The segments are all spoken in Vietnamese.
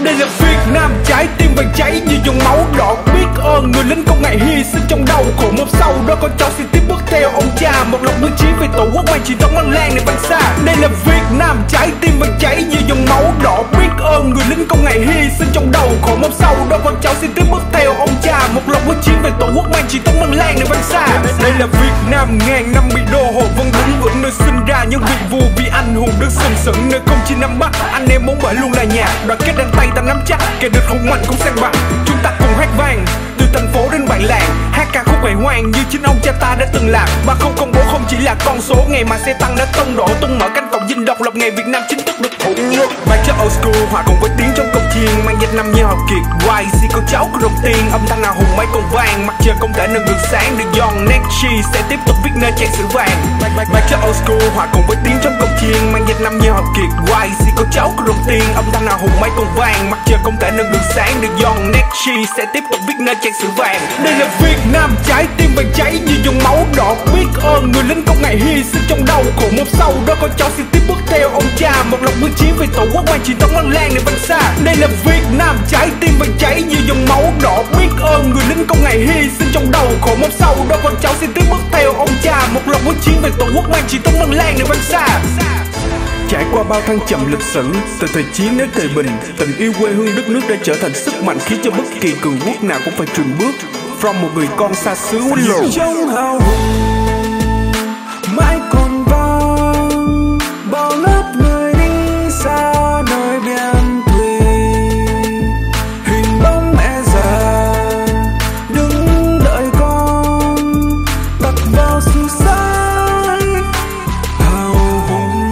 Đây là Việt Nam, trái tim vàng cháy như dòng máu đỏ. Biết ơn người lính không ngại hy sinh trong đau khổ. Một sau đó con cháu sẽ tiếp bước theo ông cha, một lòng quyết chí vì tổ quốc mang truyền thống lăng lan này vang xa. Đây là Việt Nam, trái tim vàng cháy như dòng máu đỏ. Biết ơn người lính không ngại hy sinh trong đau khổ. Một sau đó con cháu sẽ tiếp bước theo ông cha, một lòng quyết chí về tổ quốc mang truyền thống lăng lan này vang xa. Đây là Việt Nam, ngàn năm bị đô hộ vẫn đứng vững, nơi sinh ra những vị vua vì anh hùng được sừng sững, nơi không chỉ Nam Bắc anh em bốn bể luôn là nhà. Đoàn kết đan tay ta nắm chắc, kẻ địch không mạnh cũng sang bằng. Chúng ta cùng hát vang từ thành phố đến bản làng, hát ca khúc hài hoang như chính ông cha ta đã từng làm. 3004 không chỉ là con số, ngày mà xe tăng đã tông đổ tung mở cánh cổng dinh độc lập, ngày Việt Nam chính thức được thống nhất. Bài chất old school hòa cùng với tiếng trong công chiêng, mang danh năm như học kiệt YC con cháu của đồng tiên. Âm thanh nào hùng mấy con vang, mặt trời không thể nâng được sáng được giòn. Nexchi sẽ tiếp tục viết nên trang sử vàng. Bài chất old school hòa cùng với tiếng trong công chiêng, mang danh năm như học kiệt YC con cháu của đồng tiên. Âm thanh nào hùng mấy con vang, mặt trời không thể nâng được sáng được giòn. Nexchi sẽ tiếp tục viết nên trang sử vàng. Đây là Việt Nam, trái tim vàng cháy như dòng máu đỏ. Biết ơn người lính không ngại hy sinh trong đau khổ. Một sau đó con cháu sẽ tiếp bước theo ông cha, một lòng quyết chí vì tổ quốc mang truyền thống lăng lan này vang xa. Đây là Việt Nam, trái tim vàng cháy như dòng máu đỏ. Biết ơn người lính không ngại hy sinh trong đau khổ. Một sau đó con cháu sẽ tiếp bước theo ông cha, một lòng quyết chí về tổ quốc mang truyền thống lăng lan này vang xa. Trải qua bao thăng trầm lịch sử, từ thời chiến đến thời bình, tình yêu quê hương đất nước đã trở thành sức mạnh khiến cho bất kỳ cường quốc nào cũng phải chùn bước. From một người con xa xứ lộ trong hào hùng mãi còn vang, bao lớp người đi xa nơi biển thùy. Hình bóng mẹ già đứng đợi con, đặt vào sự sáng hào hùng.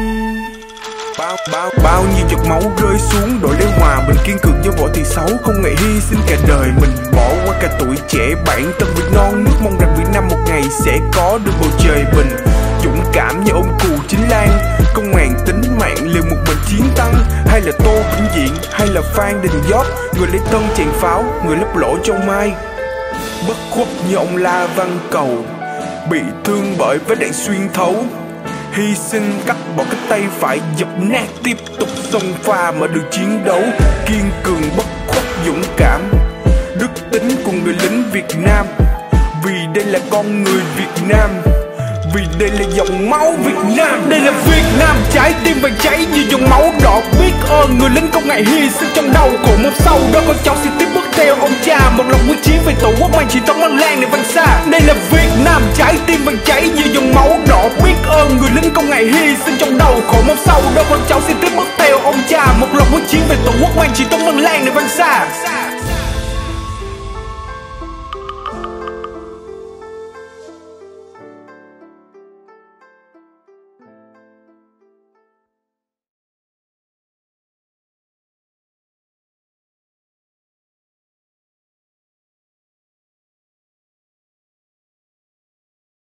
Bao nhiêu giọt máu rơi xuống, đổi lấy hòa bình kiên cường cho võ thị xấu, không ngại hy sinh cả đời mình, bỏ qua cả tuổi trẻ. Bản thân Việt non nước mong rằng Việt Nam một ngày sẽ có được bầu trời bình. Dũng cảm như ông cù Chính Lan, không màng tính mạng liều một mình chiến tăng. Hay là Tô Vĩnh Diện, hay là Phan Đình Giót, người lấy thân chèn pháo, người lấp lỗ châu mai. Bất khuất như ông La Văn Cầu, bị thương bởi vết đạn xuyên thấu, hy sinh cắt bỏ cái tay phải dập nát, tiếp tục xông pha mở đường chiến đấu. Kiên cường bất khuất dũng cảm, đức tính của người lính Việt Nam. Vì đây là con người Việt Nam, vì đây là dòng máu Việt Nam. Đây là Việt Nam, trái tim vàng cháy như dòng máu đỏ. Biết ơn người lính không ngại hy sinh trong đau khổ. Một sau đó con cháu sẽ tiếp bước theo ông cha, một lòng quyết chí về tổ quốc mang truyền thống lăng lan này vang xa. Đây là Việt Nam, trái tim vàng cháy như dòng máu đỏ. Biết ơn người lính không ngại hy sinh trong đau khổ. Một sau đó con cháu sẽ tiếp bước theo ông cha, một lòng quyết chí về tổ quốc mang truyền thống lăng lan này vang xa.